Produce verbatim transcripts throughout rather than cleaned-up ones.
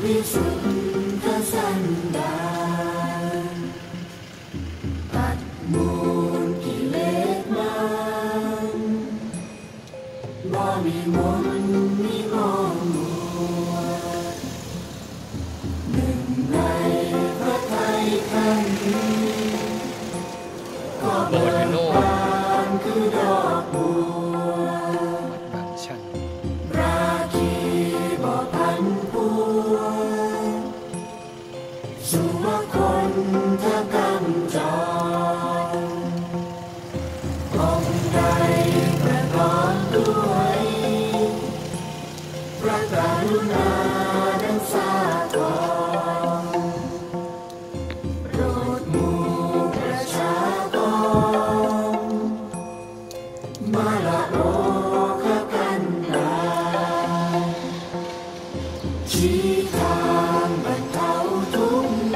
วิสุทธสันดานตัดมูลกิเลสมันบ่มีมนต์มีมองมัวหนึ่งในพระทัยท่านก็เบิกบานคือดอกบัวราคีบ่พันพัวสุวคนทะกำจรองค์ใดประกอบด้วยพระกรุณาดังสากรโปรดหมู่ประชากรมาละโอคกันดาชี้ทางบรรเทาทุกข์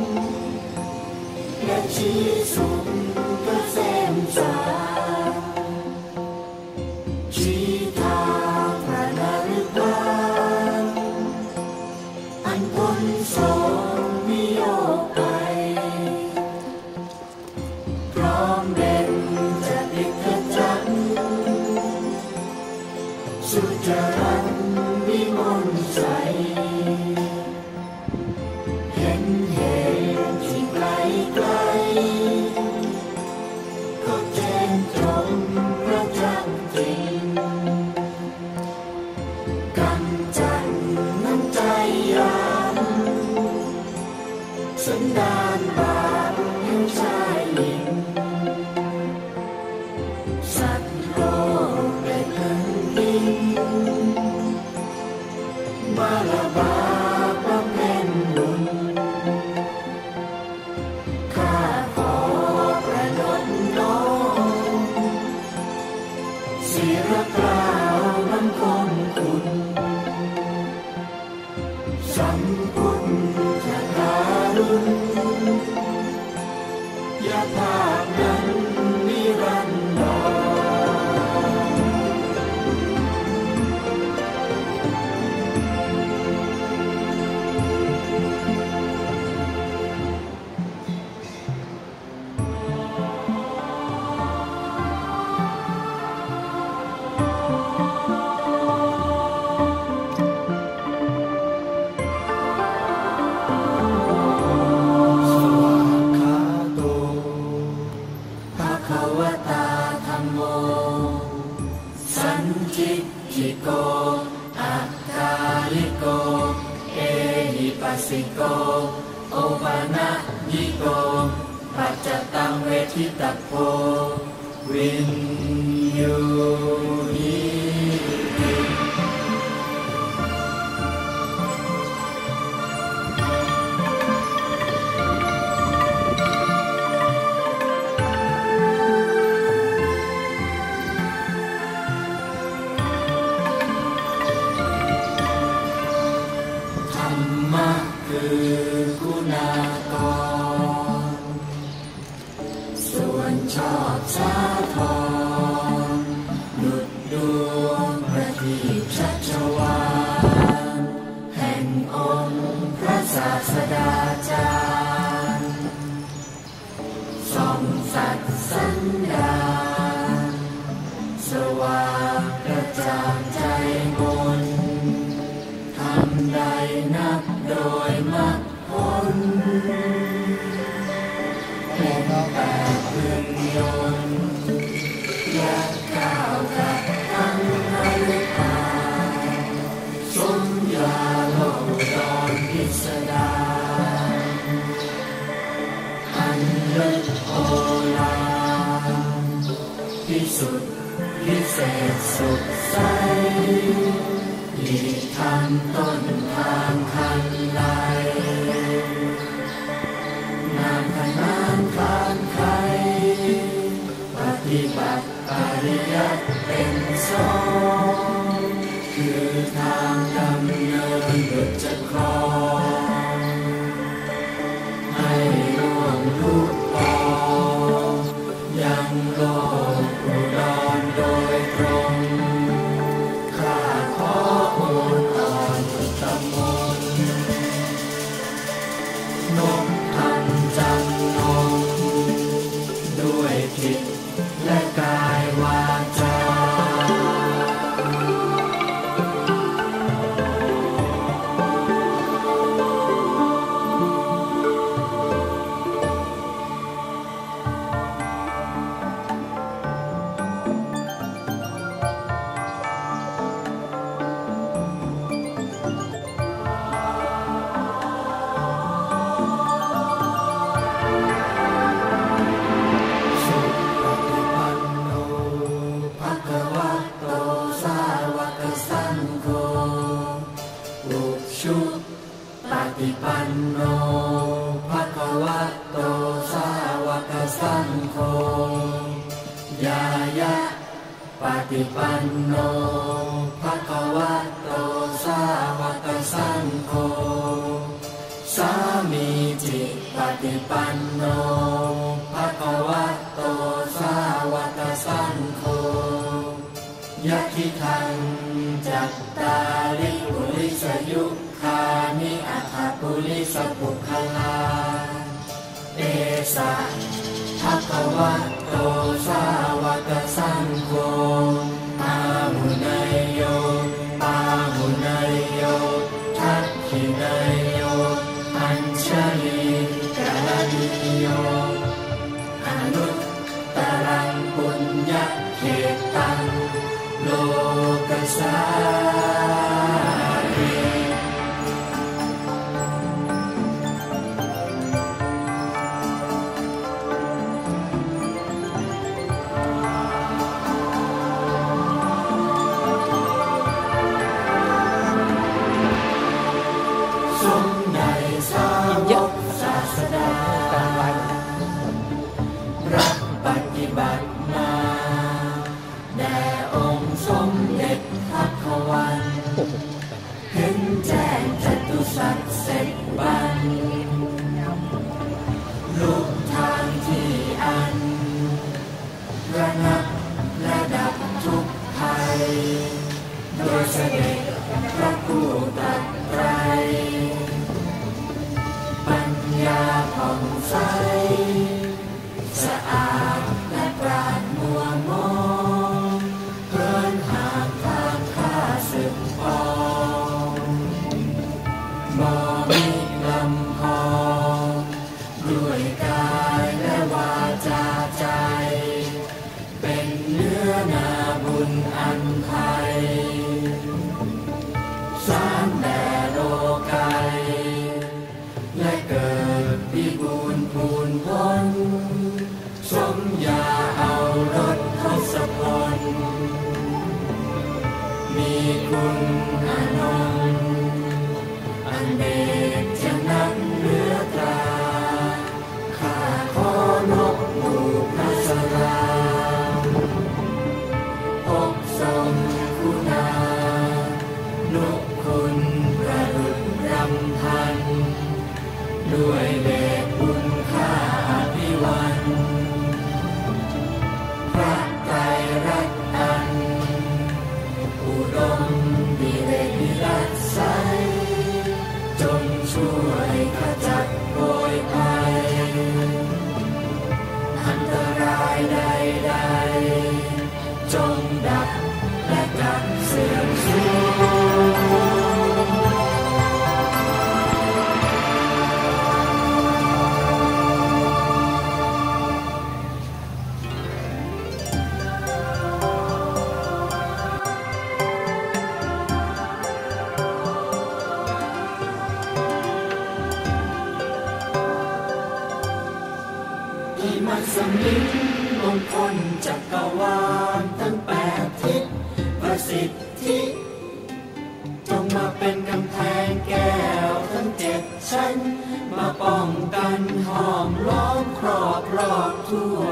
และชี้สุขเกษมสารชี้ทางพระนฤบาลอันพ้นโศกวิโยคไปพร้อมเป็นจะติดจันสุจรัญวิมลใสเห็นเหตุที่ไกลไกลก็แจ้งตรงประจักษ์จริงกำจัดน้ำใจยามสันดานบาปให้ชายหญิงสัตว์โลกได้พึงพิงมาละบาปบำเพ็ญบุญข้าขอประนมน้อมศิรกล่าวบังคมคุณสัมพุทธการุณยาภาพนั้นนิรันดรโกอัตตาลิโกเอหิปัสสิโกโอปานะยิโกปัจจตังเวทิตโพวินยูหิคือคุณากรส่วนชอบสาธรดุจดวงประทีปชัชวาลแห่งองค์พระศาสดาจารย์ส่องสัตย์สันดานสว่างกระจ่างใจมนทำใดนับโดยมรรคผลเป็นแต่พึงยนต์ยักก้าวกับทั้งนรกพานสมญาโลดอนพิสดารอันเลิศโอฬารพิสุทธิ์พิเศษสุดใสอีกทางต้นทางคันไลนานขนานคลานไขปฏิบัติปริยัติเป็นสองคือทางดำเนินดุจครองให้ร่วงทุกปองยังโลกอุดรโดยตรงข้าขอโอนอ่อนตมนฏิปันโนภะคะวะโตสาวกสังโฆยายะปฏิปันโนภะคะวะโตสาวกสังโฆสามีจิปฏิปันโนภะคะวะโตสาวกสังโฆยะทิทังจัตตาริปุริสยุคานิอัฏฐปุริสปุคลาเอสะภะคะวะโตสาวกสังโฆอาหุเนยโยปาหุเนยโยทักขิเนยโยอัญชลีกาลนิโยอนุตตรังปุญญเขตังโลกัสสาริทรงได้สาวกศาสดารับปฏิบัติมาแด่องค์สมเด็จพระขวันเห็นแจ้งจตุสัจเสร็จบันลูกทางที่อันระงับระดับทุกภัยโดยเสด็จพระผู้ตรัสไตรปัญญาผ่องใสสะอาดและปราดมัวมองเพลินหางทางข้าศึกปองบ่มีลำพองด้วยกายและวาจาใจเป็นเนื้อนาบุญอันไพสารแด่โลกัยและเกิดวิบูลย์พูนพ้นสมญาเอารสทศพลมีคุณอนงค์อันเบกจะนักเหลือตราข้าขอนกหมู่พระสรามอกทรงคุณานุคุณประดุจรำพันด้วยเดชบุญข้าอภิวันพระไตรรัตน์อันอุดมดิเรกดิรัสใสจงช่วยขจัดโรยภัยอันตรายใดๆจงดับและกัดเสื่อมสูญมัสมิงมงคลจักรวาลทั้งแปดทิศประสิทธิจงมาเป็นกำแพงแก้วทั้งเจ็ดชั้นมาป้องกันห้อมล้อมครอบรอบทั่ว